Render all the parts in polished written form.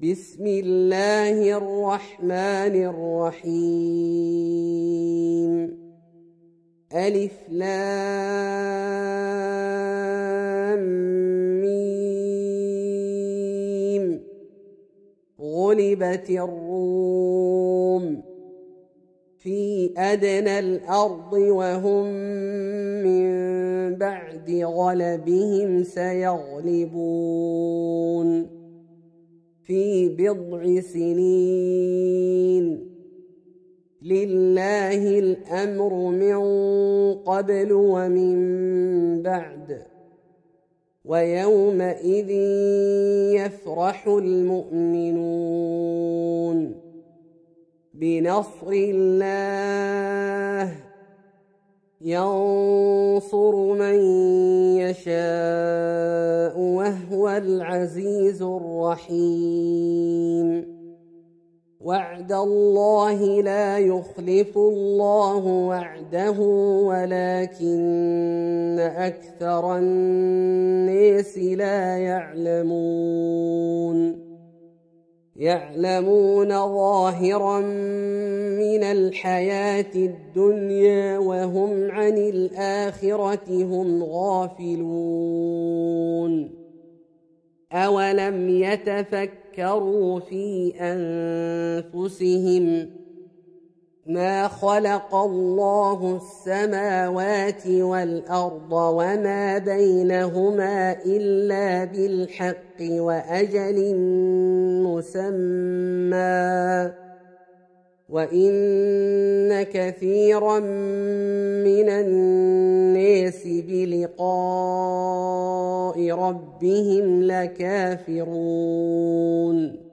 بسم الله الرحمن الرحيم. ألف لام ميم. غلبت الروم في أدنى الأرض وهم من بعد غلبهم سيغلبون في بضع سنين. لله الأمر من قبل ومن بعد، ويومئذ يفرح المؤمنون بنصر الله ينصر من يشاء وهو العزيز الرحيم. وعد الله لا يخلف الله وعده ولكن أكثر الناس لا يعلمون ظاهرا من الحياة الدنيا وهم عن الآخرة هم غافلون. أولم يتفكروا في أنفسهم ما خلق الله السماوات والأرض وما بينهما إلا بالحق وأجل مسمى، وإن كثيرا من الناس بلقاء ربهم لكافرون.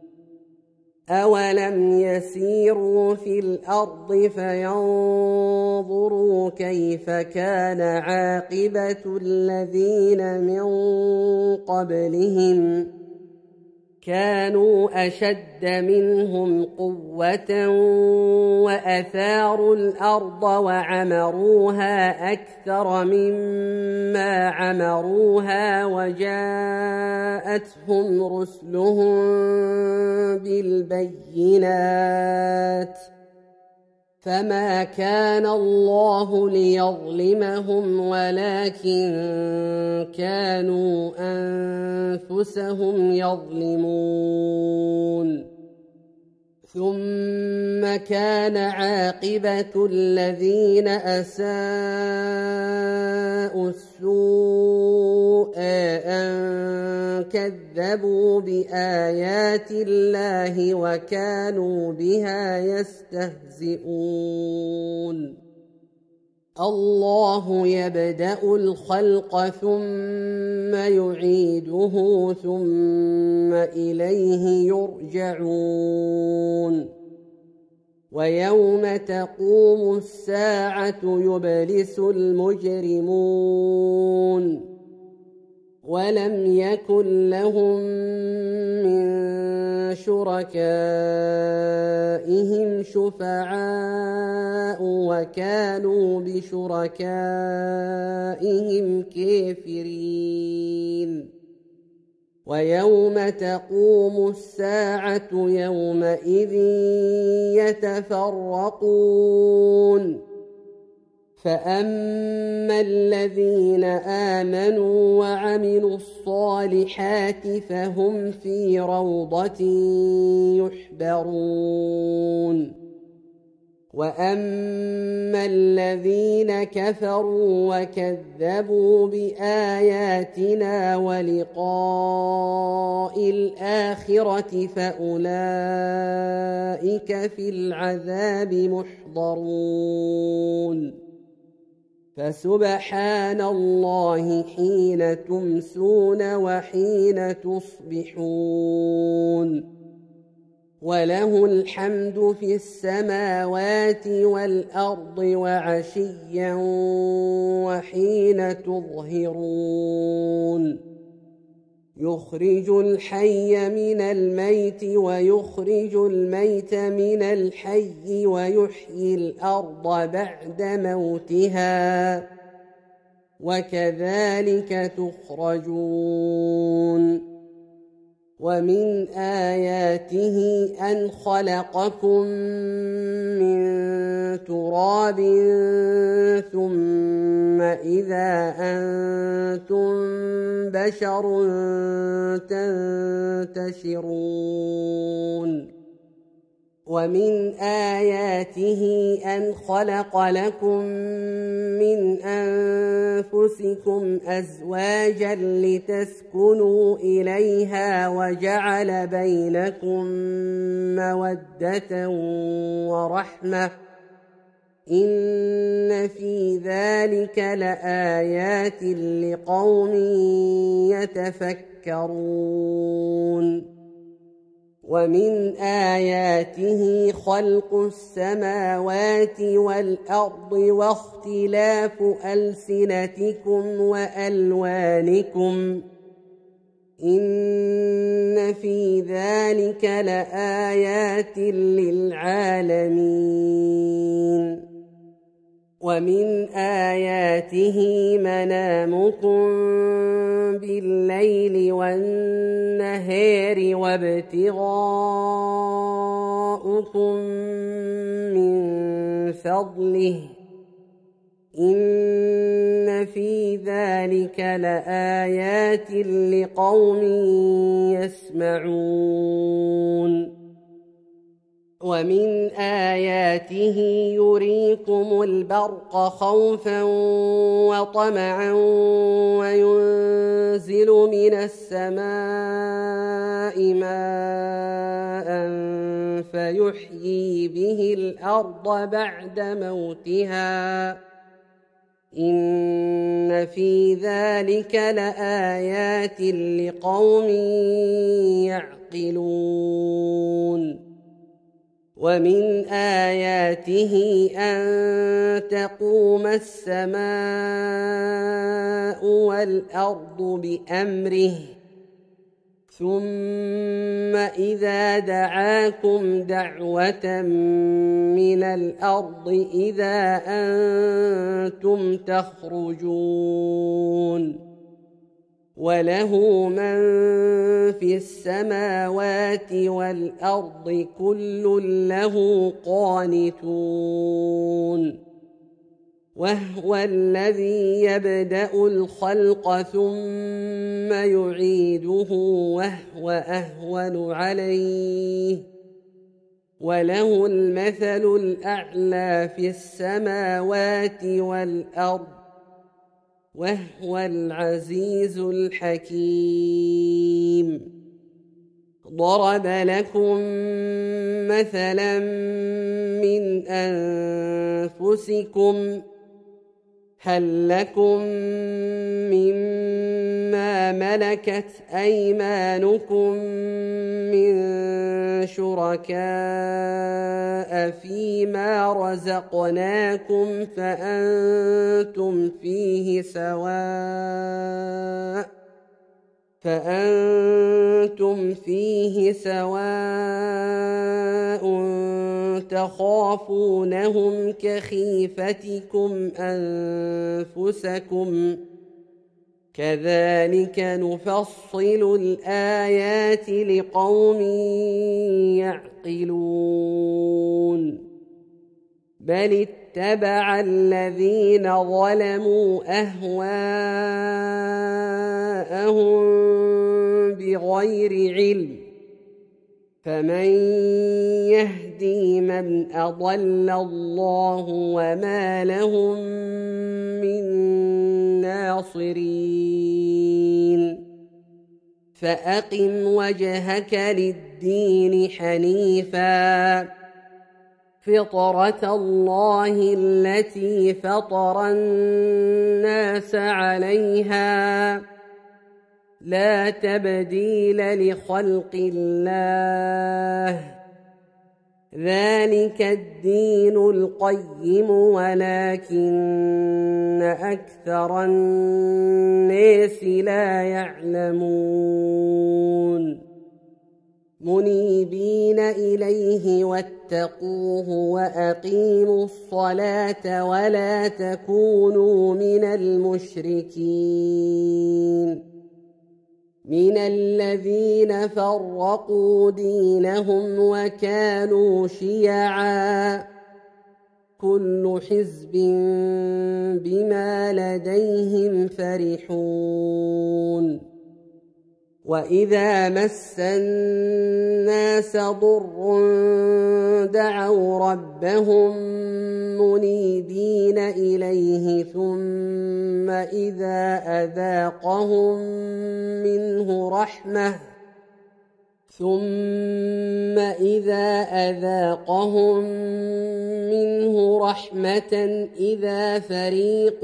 أولم يسيروا في الأرض فينظروا كيف كان عاقبة الذين من قبلهم كانوا أشد منهم قوة وأثاروا الأرض وعمروها أكثر مما عمروها وجاءتهم رسلهم بالبينات فما كان الله ليظلمهم ولكن كانوا أنفسهم يظلمون. ثم كان عاقبة الذين أساءوا السوء أن كذبوا بآيات الله وكانوا بها يستهزئون. الله يبدأ الخلق ثم يعيده ثم إليه يرجعون. ويوم تقوم الساعة يبلس المجرمون ولم يكن لهم من شركائهم شفعاء وكانوا بشركائهم كافرين. ويوم تقوم الساعة يومئذ يتفرقون فأما الذين آمنوا وعملوا الصالحات فهم في روضة يحبرون. وأما الذين كفروا وكذبوا بآياتنا ولقاء الآخرة فأولئك في العذاب محضرون. فسبحان الله حين تمسون وحين تصبحون وله الحمد في السماوات والأرض وعشيا وحين تظهرون. يخرج الحي من الميت ويخرج الميت من الحي ويحيي الأرض بعد موتها وكذلك تخرجون. ومن آياته أن خلقكم من تراب ثم إذا أنتم بشر تنتشرون ومن آياته أن خلق لكم من أنفسكم أزواجا لتسكنوا إليها وجعل بينكم مودة ورحمة إن في ذلك لآيات لقوم يتفكرون ومن آياته خلق السماوات والأرض واختلاف ألسنتكم وألوانكم إن في ذلك لآيات للعالمين ومن آياته منامكم بالليل والنهار وابتغاؤكم من فضله إن في ذلك لآيات لقوم يسمعون ومن آياته يريكم البرق خوفا وطمعا وينزل من السماء ماء فيحيي به الأرض بعد موتها إن في ذلك لآيات لقوم يعقلون ومن آياته أن تقوم السماء والأرض بأمره ثم إذا دعاكم دعوة من الأرض إذا أنتم تخرجون وله من في السماوات والأرض كل له قانتون وهو الذي يبدأ الخلق ثم يعيده وهو أهون عليه وله المثل الأعلى في السماوات والأرض وهو العزيز الحكيم ضرب لكم مثلا من أنفسكم هل لكم مما ملكت أيمانكم من شركاء فيما رزقناكم فأنتم فيه سواء تخافونهم كخيفتكم أنفسكم كذلك نفصل الآيات لقوم يعقلون بل اتبع الذين ظلموا أهواءهم بغير علم فمن يهدي من أضل الله وما لهم من ناصرين فأقم وجهك للدين حنيفا فطرة الله التي فطر الناس عليها لا تبديل لخلق الله ذلك الدين القيم ولكن أكثر الناس لا يعلمون منيبين إليه واتقوه وأقيموا الصلاة ولا تكونوا من المشركين من الذين فرقوا دينهم وكانوا شيعا كل حزب بما لديهم فرحون وإذا مس الناس ضر دعوا ربهم منيبين إليه ثم إذا أذاقهم منه رحمة إذا فريق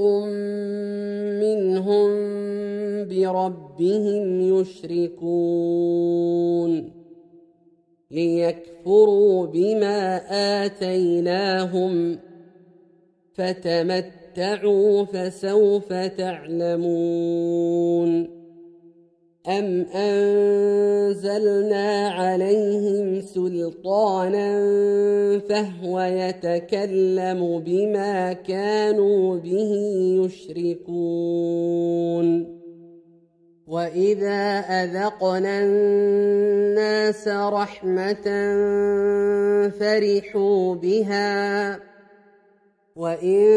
منهم بربهم يشركون ليكفروا بما آتيناهم فتمتعوا فسوف تعلمون أم أنزلنا عليهم سلطانا فهو يتكلم بما كانوا به يشركون وإذا أذقنا الناس رحمة فرحوا بها وإن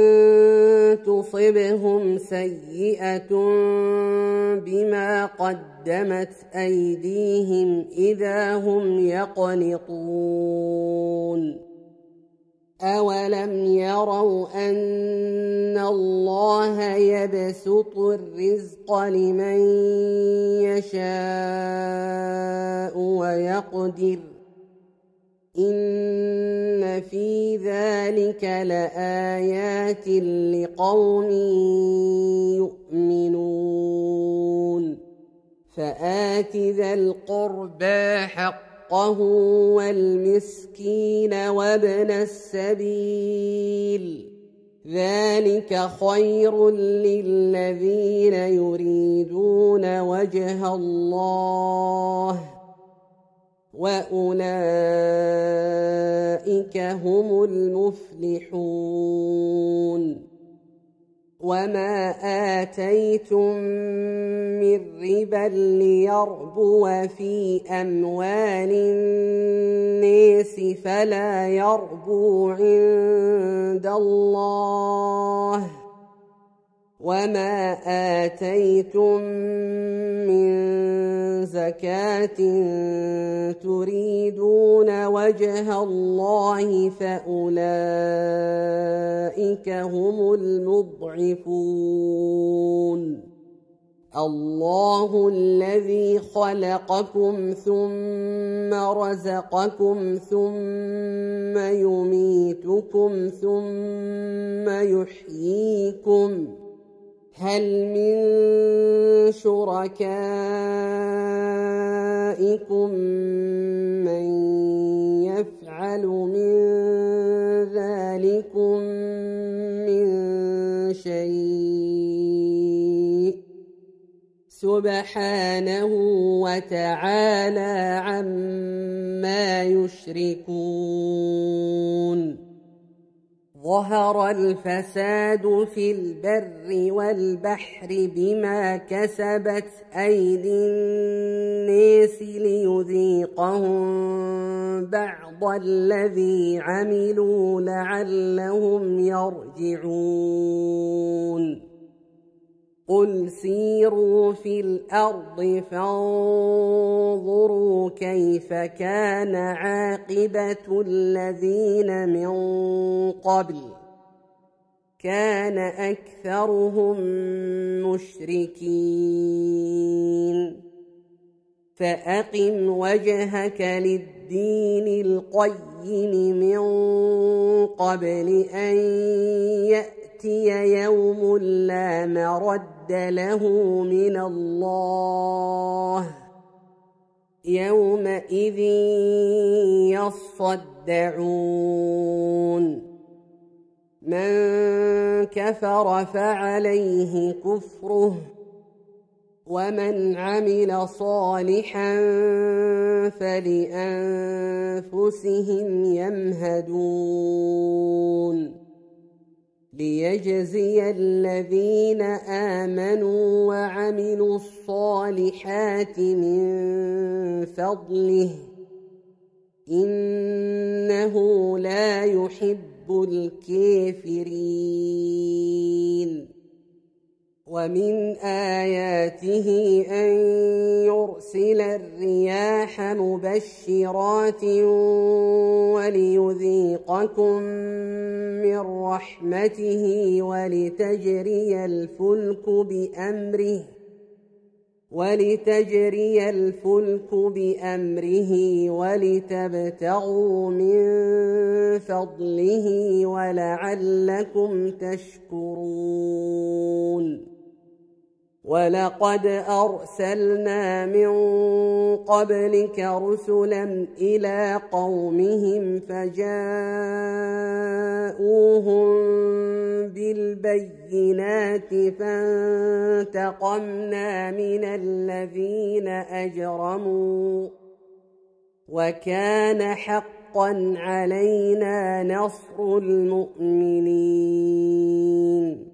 تصبهم سيئة بما قدمت أيديهم إذا هم يقنطون أولم يروا أن الله يبسط الرزق لمن يشاء ويقدر إن في ذلك لآيات لقوم يؤمنون فآت ذا القربى حقه والمسكين وابن السبيل ذلك خير للذين يريدون وجه الله وأولئك هم المفلحون وما آتيتم من ربا ليربو في أموال الناس فلا يربو عند الله وما آتيتم من زكاة تريدون وجه الله فأولئك هم المضعفون الله الذي خلقكم ثم رزقكم ثم يميتكم ثم يحييكم هل من شركائكم من يفعل من ذلكم من شيء سبحانه وتعالى عما يشركون ظهر الفساد في البر والبحر بما كسبت أيدي الناس ليذيقهم بعض الذي عملوا لعلهم يرجعون قل سيروا في الأرض فانظروا كيف كان عاقبة الذين من قبل كان أكثرهم مشركين فأقم وجهك للدين القيم من قبل أن يأتي يوم لا مرد له من الله يومئذ يصدعون من كفر فعليه كفره ومن عمل صالحا فلأنفسهم يمهدون ليجزي الذين آمنوا وعملوا الصالحات من فضله إنه لا يحب الكافرين ومن آياته أن يرسل الرياح مبشرات وليذيقكم من رحمته ولتجري الفلك بأمره ولتبتغوا من فضله ولعلكم تشكرون ولقد أرسلنا من قبلك رسلا إلى قومهم فجاءوهم بالبينات فانتقمنا من الذين أجرموا وكان حقا علينا نصر المؤمنين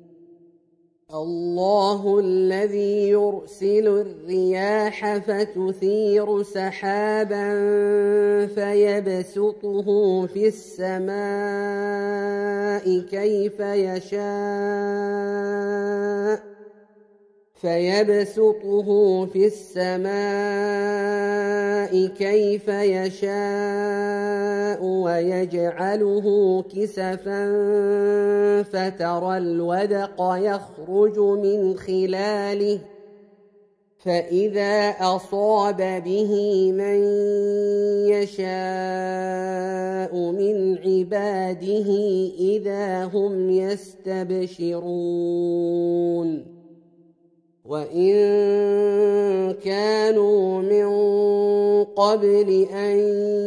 الله الذي يرسل الرياح فتثير سحابا فيبسطه في السماء كيف يشاء ويجعله كسفا فترى الودق يخرج من خلاله فإذا أصاب به من يشاء من عباده إذا هم يستبشرون وإن كانوا من قبل أن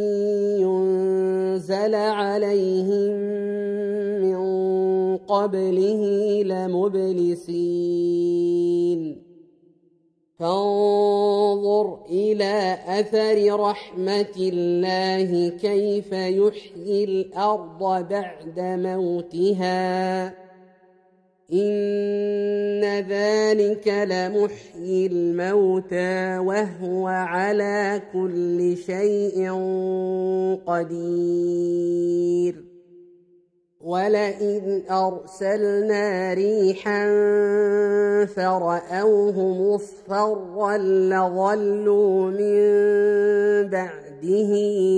ينزل عليهم من قبله لمبلسين فانظر إلى أثر رحمة الله كيف يحيي الأرض بعد موتها إن ذلك لمحيي الموتى وهو على كل شيء قدير ولئن أرسلنا ريحا فرأوه مصفرا لظلوا من بعده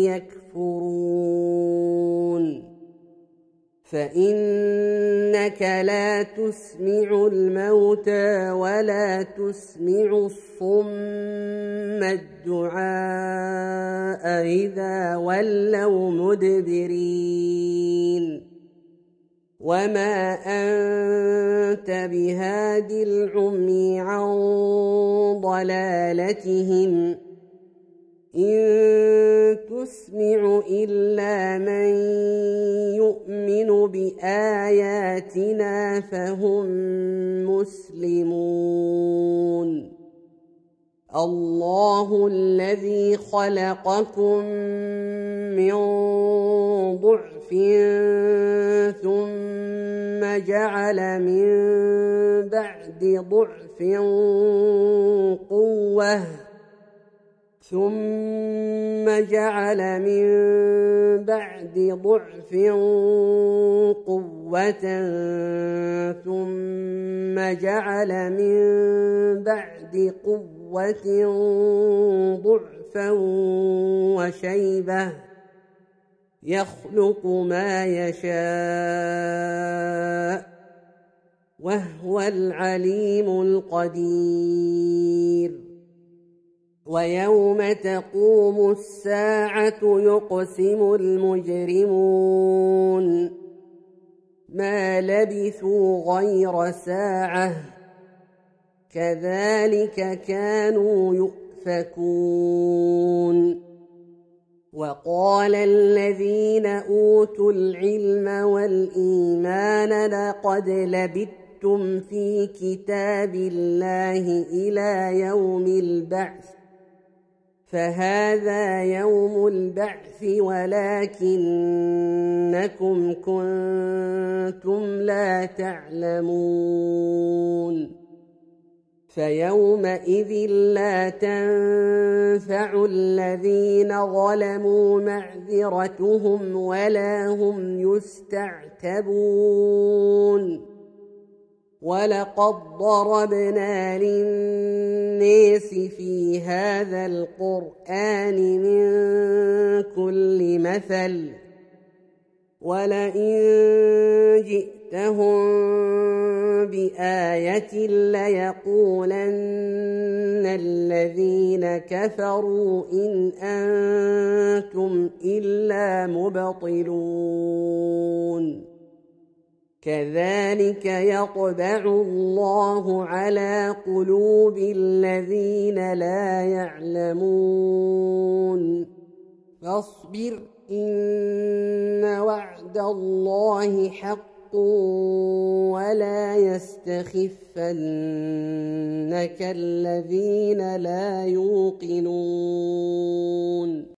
يكفرون فإنك لا تسمع الموتى ولا تسمع الصم الدعاء إذا ولوا مدبرين وما أنت بهاد العمي عن ضلالتهم إن تسمع إلا من يؤمن بآياتنا فهم مسلمون الله الذي خلقكم من ضعف ثم جعل من بعد ضعف قوة ثم جعل من بعد ضعف قوة ثم جعل من بعد قوة ضعفا وشيبة يخلق ما يشاء وهو العليم القدير ويوم تقوم الساعة يقسم المجرمون ما لبثوا غير ساعة كذلك كانوا يؤفكون وقال الذين أوتوا العلم والإيمان لقد لبثتم في كتاب الله إلى يوم البعث فهذا يوم البعث ولكنكم كنتم لا تعلمون فيومئذ لا تنفع الذين ظلموا معذرتهم ولا هم يستعتبون ولقد ضربنا للناس في هذا القرآن من كل مثل ولئن جئتهم بآية ليقولن الذين كفروا إن أنتم إلا مبطلون كذلك يطبع الله على قلوب الذين لا يعلمون فاصبر إن وعد الله حق ولا يستخفنك الذين لا يوقنون